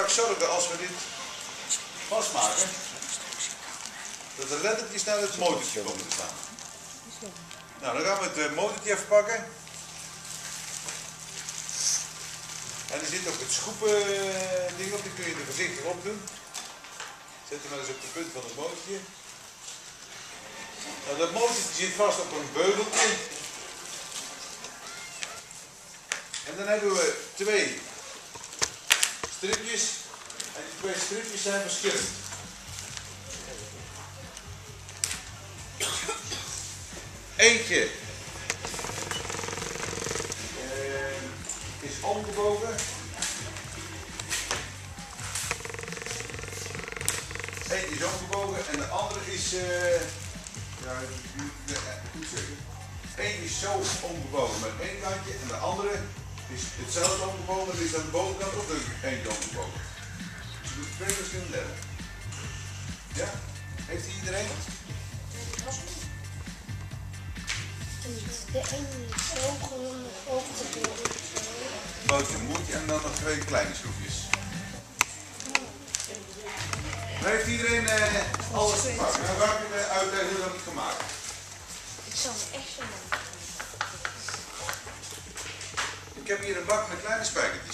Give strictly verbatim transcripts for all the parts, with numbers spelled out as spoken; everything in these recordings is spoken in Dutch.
straks zorgen als we dit vastmaken, dat de lettertjes naar het motortje komen te staan. Nou, dan gaan we het motortje even pakken. En er zit ook het schoepen ding op, die kun je er voorzichtig op doen. Zet hem maar eens op de punt van het motortje. Nou, dat motortje zit vast op een beugeltje. En dan hebben we twee stripjes. En die twee stripjes zijn verschillend. Eentje uh, is omgebogen. Eentje is omgebogen en de andere is, uh, ja, goed zeggen. Eén is zo omgebogen met één kantje en de andere is hetzelfde omgebogen, maar is aan de bovenkant ook eentje omgebogen. Dus je doet twee verschillende letters. Ja? Heeft hij iedereen? De ene is zo gewoon ook te doen. Bootje, moedje en dan nog twee kleine schroefjes. Dan heeft iedereen eh, alles gepakt. Dan ga ik je uitleggen hoe dat moet gemaakt. Ik zal het echt zo maken. Ik heb hier een bak met kleine spijkertjes.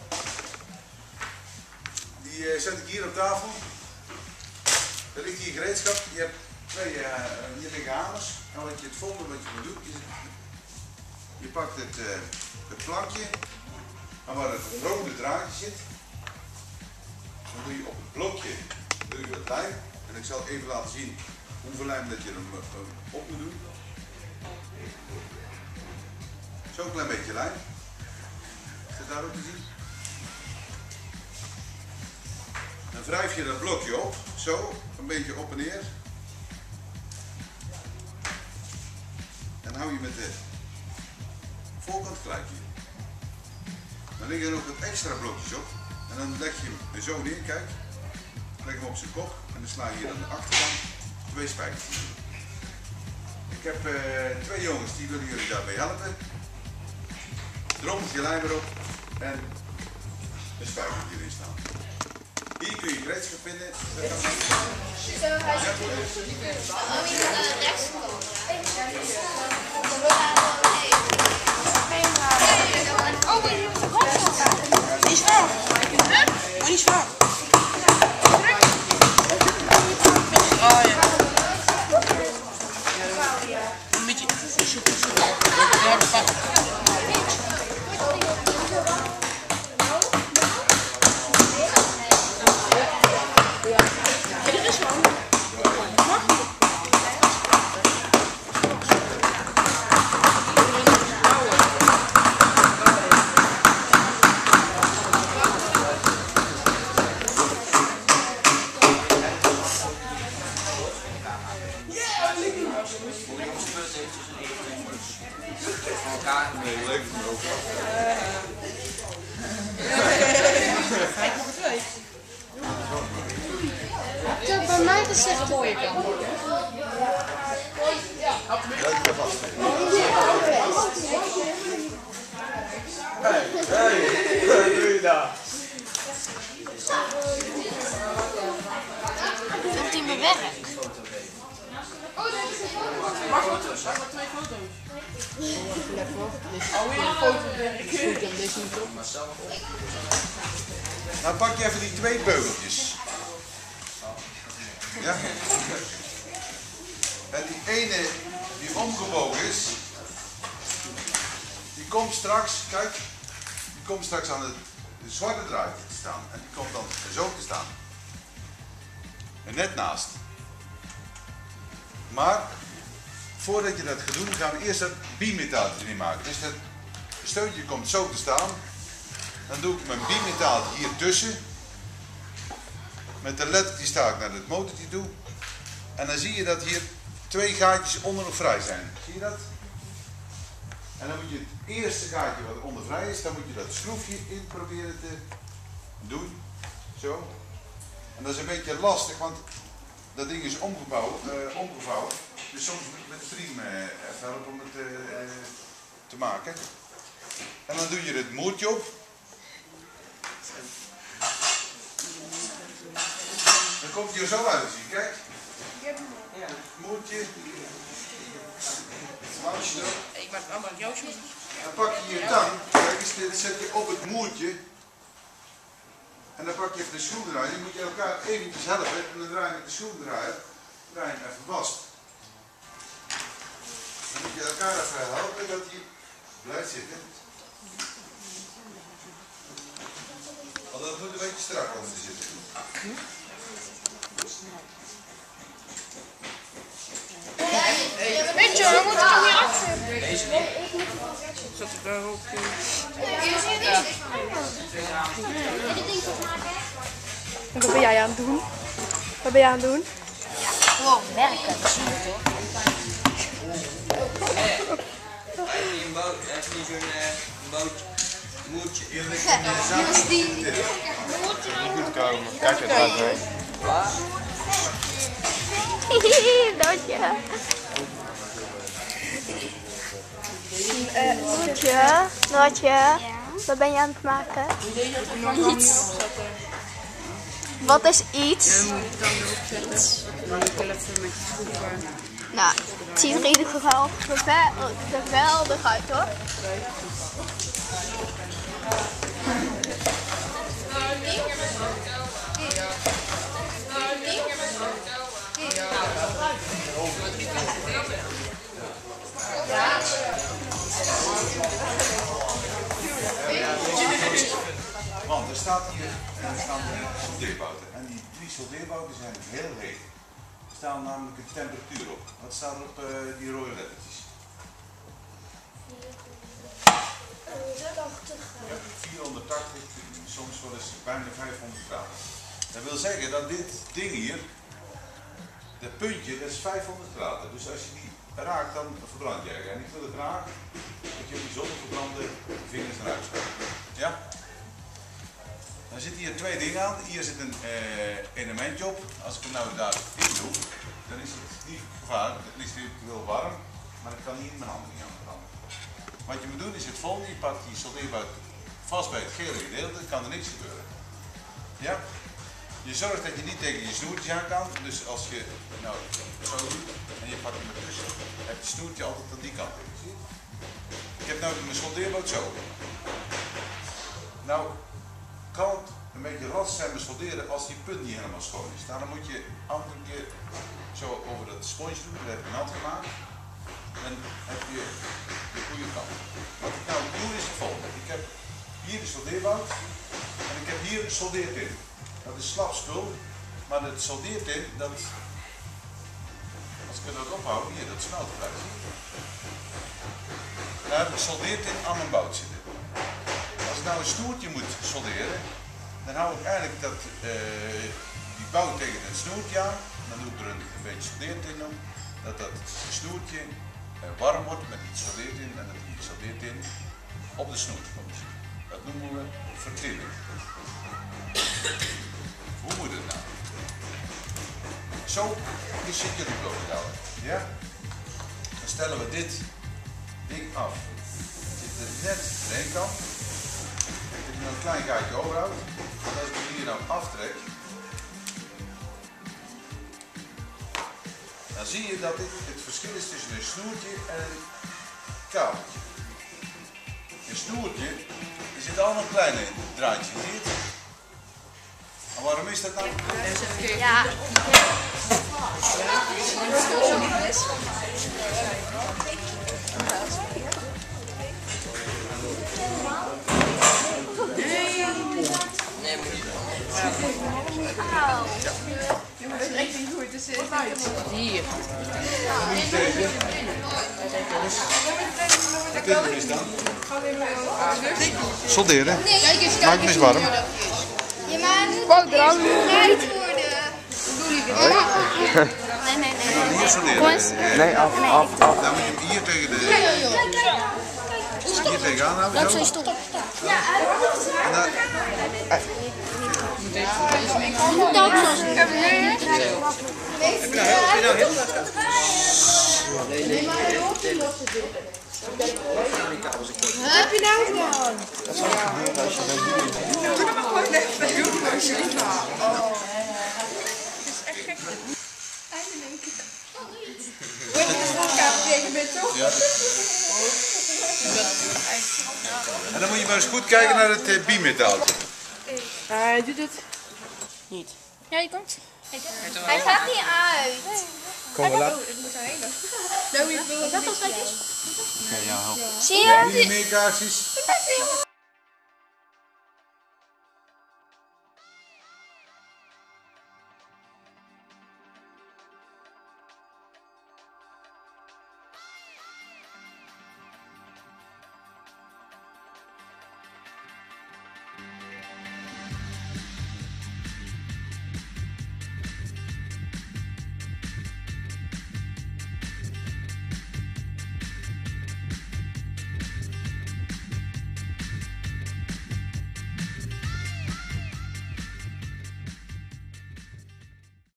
Die uh, zet ik hier op tafel. Er ligt hier gereedschap. Je hebt twee, uh, hier liggen hamers. En wat je het volgende wat je moet doen is, je pakt het, uh, het plankje, en waar het rode draadje zit, dan doe je op het blokje doe je het lijm. En ik zal even laten zien hoeveel lijm dat je er uh, op moet doen. Zo'n klein beetje lijm. Is dat daar ook te zien? Dan wrijf je dat blokje op, zo, een beetje op en neer. Dan hou je met de voorkant gelijk hier. Dan liggen er nog wat extra blokjes op. En dan leg je hem zo neer, kijk. Leg hem op zijn kop en dan sla je hier aan de achterkant twee spijkertjes. Ik heb uh, twee jongens die willen jullie daarbij helpen. Drommeltje lijm erop en een spijkertje erin staan. Hier kun je gereedschap vinden. Niet zwaar. Maar niet zwaar. Oh ja. Een beetje zoek, zoek. Ja, dat gaat. Bij mij is het een mooie kant. Hey, hey, wat doe je daar? Vindt hij mijn werk? Mag foto's? Mag maar twee foto's? Alweer een foto. Nou pak je even die twee beugeltjes. Ja? En die ene die omgebogen is, die komt straks, kijk, die komt straks aan het zwarte draadje te staan. En die komt dan zo te staan. En net naast. Maar, voordat je dat gaat doen, gaan we eerst dat bimetaaltje erin maken. Dus dat steuntje komt zo te staan. Dan doe ik mijn bimetaaltje hier tussen. Met de led die sta ik naar het motortje toe. En dan zie je dat hier twee gaatjes onder nog vrij zijn. Zie je dat? En dan moet je het eerste gaatje wat onder vrij is, dan moet je dat schroefje in proberen te doen. Zo. En dat is een beetje lastig, want dat ding is omgebouwd, uh, omgevouwen. Dus soms moet je met de stream uh, even helpen om het uh, te maken. En dan doe je het moertje op. komt hier zo uit te zien, kijk. Moertje. Mousje erop. Ik maak allemaal Joosje. Dan pak je je tang, kijk eens, dit zet je op het moertje. En dan pak je even de schroevendraaier, die moet je elkaar eventjes helpen. En dan draai je met de schroevendraaier, draai je hem even vast. Dan moet je elkaar even helpen dat hij blijft zitten. Want dat moet een beetje strak komen te zitten. Weet je, dan moet ik hem hier achter. Deze niet. Zat ik daar ook in? Wat ben jij aan het doen? Wat ben jij aan het doen? Gewoon werken, dat is goed hoor. Heb je een boot? Heb je niet zo'n bootje? Moertje. Dat is die. Goed komen. Kijk het uit mee. Doodje. Noortje, Noortje, wat ben je aan het maken? Iets. Wat is iets? Dan moet je dan erop zetten. Dan moet je even met je schroeven. Nou, het ziet er in ieder geval geweldig uit hoor. Want er staat hier, en er staan drie soldeerbouten. En die drie soldeerbouten zijn heel heet. Er staan namelijk een temperatuur op. Wat staat er op uh, die rode lettertjes? Ja, vierhonderdtachtig, soms wel eens bijna vijfhonderd graden. Dat wil zeggen dat dit ding hier, dat puntje, dat is vijfhonderd graden. Dus als je die raakt, dan verbrand jij. En ik wil het graag dat je op die zonneverbrande vingers eruit schuift. Ja? Dan zitten hier twee dingen aan. Hier zit een uh, elementje op. Als ik hem nou daar in doe, dan is het niet gevaarlijk. Het is wel warm, maar ik kan hier mijn handen niet aan verbranden. Wat je moet doen is het volgende. Je pakt die soldeerbout vast bij het gele gedeelte, dan kan er niks gebeuren. Ja? Je zorgt dat je niet tegen je snoertje aan kan. Dus als je nou zo doet en je pakt hem ertussen, heb je snoertje altijd aan die kant. Zie je? Ik heb nou mijn soldeerbout zo. Nou, kan het een beetje lastig zijn met solderen als die punt niet helemaal schoon is. Nou, dan moet je af en toe een keer zo over dat sponsje doen, dat heb ik nat gemaakt. Dan heb je de goede kant. Wat ik nou doe is het volgende. Ik heb hier de soldeerbout en ik heb hier de soldeerpin. Dat is slap spul, maar het soldeerpin, dat, als ik er dat ophoud, hier, dat smelt eruit. Daar heb ik soldeerpin aan mijn bout zitten. Als ik nou een snoertje moet solderen, dan hou ik eigenlijk dat, uh, die bout tegen het snoertje aan. Dan doe ik er een, een beetje soldeertin om, dat dat snoertje uh, warm wordt met die soldeertin en dat die soldeertin op de snoertje komt. Dat noemen we vertrilling. Hoe moet het nou? Zo is het jullie houden. Ja? Dan stellen we dit ding af. Dan zit er net aan de ene kant. Als je nou een klein gaatje overhoudt, en als ik hem hier nou aftrek, dan zie je dat dit het verschil is tussen een snoertje en een kabeltje. Een snoertje, er zitten allemaal kleine draadjes in. En waarom is dat nou? Ja. Nee, moet je Hier. Wat dit is dan? Solderen. Maak hem eens warm. Je maakt het eruit worden. Nee, nee, nee. Hier solderen. Nee, af, af, af. Dan moet je hem hier tegen de... Hier tegenaan houden. Dat Zo. is stop. En dan... Moet ook zoals ik heb Heb je nou gedaan? Dat zou gebeuren als je dat doet. Doe dat maar gewoon even. Doe maar alsjeblieft. dan moet je maar eens goed kijken naar het uh, bimetaaltje. Hij doet het niet. Ja, die komt. Hij gaat niet uit. Kom maar laat. Dat was lekker. Ja, ja, help. Zie je? Hier meer kaarsjes. Dat is helemaal